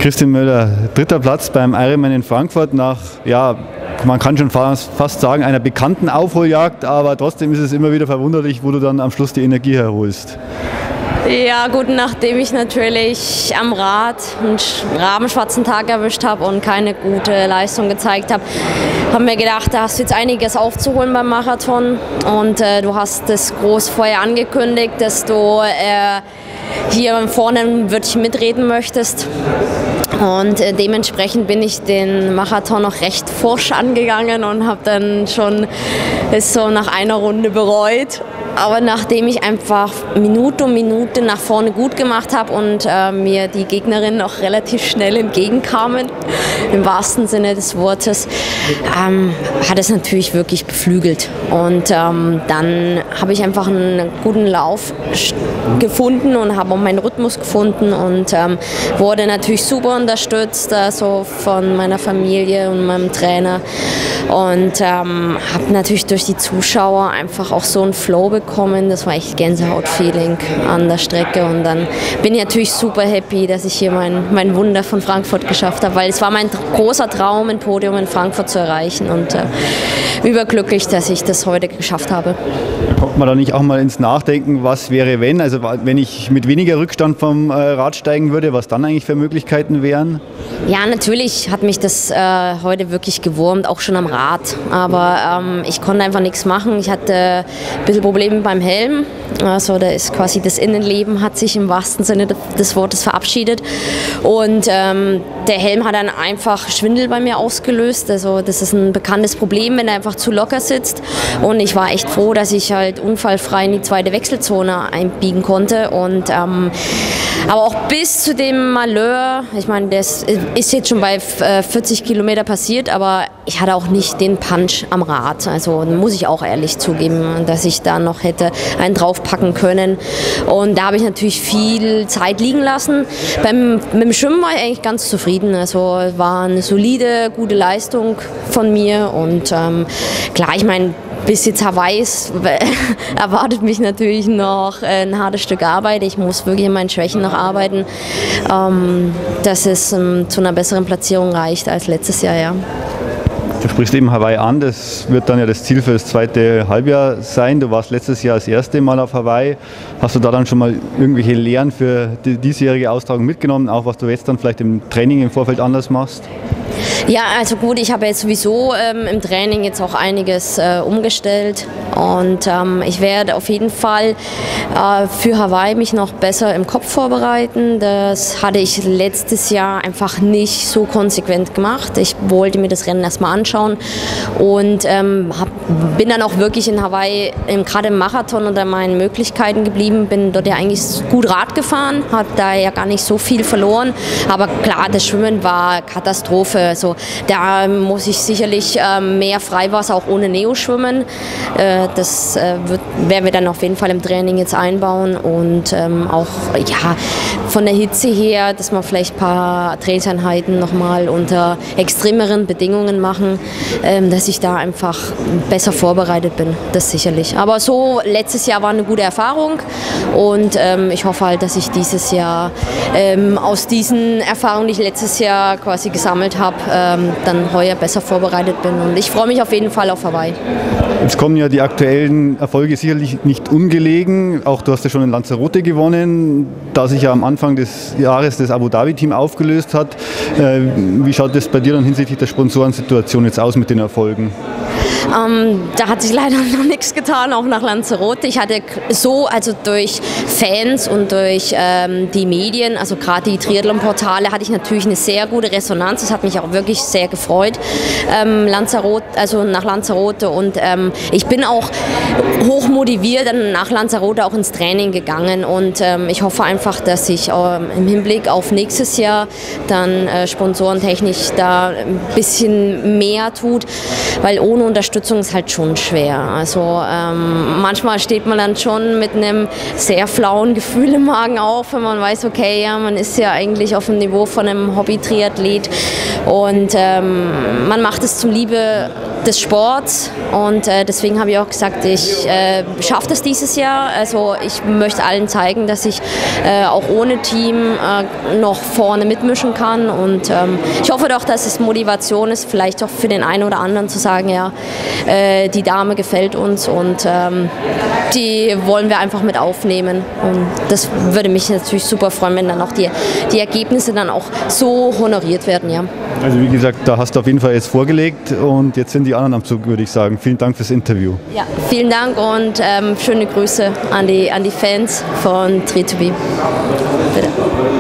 Christian Möller, dritter Platz beim Ironman in Frankfurt nach, ja, man kann schon fast sagen, einer bekannten Aufholjagd, aber trotzdem ist es immer wieder verwunderlich, wo du dann am Schluss die Energie herholst. Ja gut, nachdem ich natürlich am Rad einen rabenschwarzen Tag erwischt habe und keine gute Leistung gezeigt habe, haben wir gedacht, da hast du jetzt einiges aufzuholen beim Marathon und du hast das groß vorher angekündigt, dass du hier vorne wirklich mitreden möchtest. Und dementsprechend bin ich den Marathon noch recht forsch angegangen und habe dann schon es so nach einer Runde bereut. Aber nachdem ich einfach Minute um Minute nach vorne gut gemacht habe und mir die Gegnerinnen auch relativ schnell entgegenkamen, im wahrsten Sinne des Wortes, hat es natürlich wirklich beflügelt. Und dann habe ich einfach einen guten Lauf gefunden und habe auch meinen Rhythmus gefunden und wurde natürlich super unterstützt, also von meiner Familie und meinem Trainer. Und habe natürlich durch die Zuschauer einfach auch so einen Flow bekommen. Das war echt Gänsehaut-Feeling an der Strecke. Und dann bin ich natürlich super happy, dass ich hier mein Wunder von Frankfurt geschafft habe, weil es war mein großer Traum, ein Podium in Frankfurt zu erreichen. Und überglücklich, dass ich das heute geschafft habe. Kommt man da nicht auch mal ins Nachdenken, was wäre wenn? Also wenn ich mit weniger Rückstand vom Rad steigen würde, was dann eigentlich für Möglichkeiten wären? Ja, natürlich hat mich das heute wirklich gewurmt, auch schon am Rad. Aber ich konnte einfach nichts machen. Ich hatte ein bisschen Probleme beim Helm. Also da ist quasi das Innenleben hat sich im wahrsten Sinne des Wortes verabschiedet. Und der Helm hat dann einfach Schwindel bei mir ausgelöst. Also das ist ein bekanntes Problem, wenn er einfach zu locker sitzt. Und ich war echt froh, dass ich halt unfallfrei in die zweite Wechselzone einbiegen konnte. Und aber auch bis zu dem Malheur, ich meine, das ist jetzt schon bei 40 Kilometer passiert, aber ich hatte auch nicht den Punch am Rad. Also muss ich auch ehrlich zugeben, dass ich da noch hätte einen draufpacken können. Und da habe ich natürlich viel Zeit liegen lassen. Mit dem Schwimmen war ich eigentlich ganz zufrieden. Also war eine solide, gute Leistung von mir. Und klar, ich meine, bis jetzt Hawaii erwartet mich natürlich noch ein hartes Stück Arbeit. Ich muss wirklich an meinen Schwächen noch arbeiten, dass es zu einer besseren Platzierung reicht als letztes Jahr. Ja. Du sprichst eben Hawaii an, das wird dann ja das Ziel für das zweite Halbjahr sein. Du warst letztes Jahr das erste Mal auf Hawaii. Hast du da dann schon mal irgendwelche Lehren für die diesjährige Austragung mitgenommen, auch was du jetzt dann vielleicht im Training im Vorfeld anders machst? Ja, also gut, ich habe jetzt sowieso im Training jetzt auch einiges umgestellt und ich werde auf jeden Fall für Hawaii mich noch besser im Kopf vorbereiten. Das hatte ich letztes Jahr einfach nicht so konsequent gemacht. Ich wollte mir das Rennen erstmal anschauen und bin dann auch wirklich in Hawaii gerade im Marathon unter meinen Möglichkeiten geblieben, bin dort ja eigentlich gut Rad gefahren, habe da ja gar nicht so viel verloren, aber klar, das Schwimmen war Katastrophe. Also da muss ich sicherlich mehr Freiwasser auch ohne Neo schwimmen. Das werden wir dann auf jeden Fall im Training jetzt einbauen und auch ja, von der Hitze her, dass wir vielleicht ein paar Trainingseinheiten nochmal unter extremeren Bedingungen machen, dass ich da einfach besser vorbereitet bin, das sicherlich. Aber so, letztes Jahr war eine gute Erfahrung und ich hoffe halt, dass ich dieses Jahr aus diesen Erfahrungen, die ich letztes Jahr quasi gesammelt habe, dann heuer besser vorbereitet bin. Und ich freue mich auf jeden Fall auf Hawaii. Jetzt kommen ja die aktuellen Erfolge sicherlich nicht ungelegen. Auch du hast ja schon in Lanzarote gewonnen, da sich ja am Anfang des Jahres das Abu Dhabi-Team aufgelöst hat. Wie schaut das bei dir dann hinsichtlich der Sponsorensituation jetzt aus mit den Erfolgen? Da hat sich leider noch nichts getan, auch nach Lanzarote. Ich hatte also durch Fans und durch die Medien, also gerade die Triathlon-Portale, hatte ich natürlich eine sehr gute Resonanz. Das hat mich auch wirklich sehr gefreut, nach Lanzarote. Und ich bin auch hoch motiviert dann nach Lanzarote auch ins Training gegangen. Und ich hoffe einfach, dass ich im Hinblick auf nächstes Jahr dann sponsorentechnisch da ein bisschen mehr tut, weil ohne Unterstützung ist halt schon schwer. Also manchmal steht man dann schon mit einem sehr flauen Gefühl im Magen auf, wenn man weiß, okay, ja, man ist ja eigentlich auf dem Niveau von einem Hobby-Triathlet und man macht es zum Liebe des Sports und deswegen habe ich auch gesagt, ich schaffe das dieses Jahr. Also ich möchte allen zeigen, dass ich auch ohne Team noch vorne mitmischen kann und ich hoffe doch, dass es Motivation ist, vielleicht auch für den einen oder anderen zu sagen, ja, die Dame gefällt uns und die wollen wir einfach mit aufnehmen und das würde mich natürlich super freuen, wenn dann auch die Ergebnisse dann auch so honoriert werden, ja. Also wie gesagt, da hast du auf jeden Fall jetzt vorgelegt und jetzt sind die anderen am Zug, würde ich sagen. Vielen Dank fürs Interview. Ja, vielen Dank und schöne Grüße an die Fans von Tree2Be. Bitte.